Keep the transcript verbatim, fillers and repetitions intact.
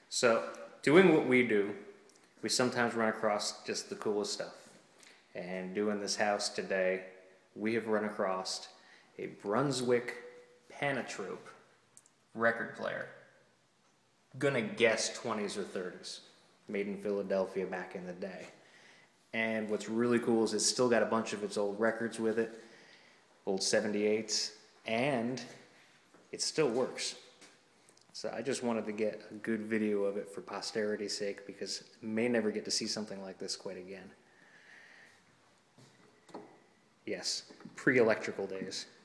So, doing what we do, we sometimes run across just the coolest stuff. And doing this house today, we have run across a Brunswick Panatrope record player. Gonna guess twenties or thirties. Made in Philadelphia back in the day. And what's really cool is it's still got a bunch of its old records with it, old seventy-eights, and it still works. So I just wanted to get a good video of it for posterity's sake, because I may never get to see something like this quite again. Yes, pre-electrical days.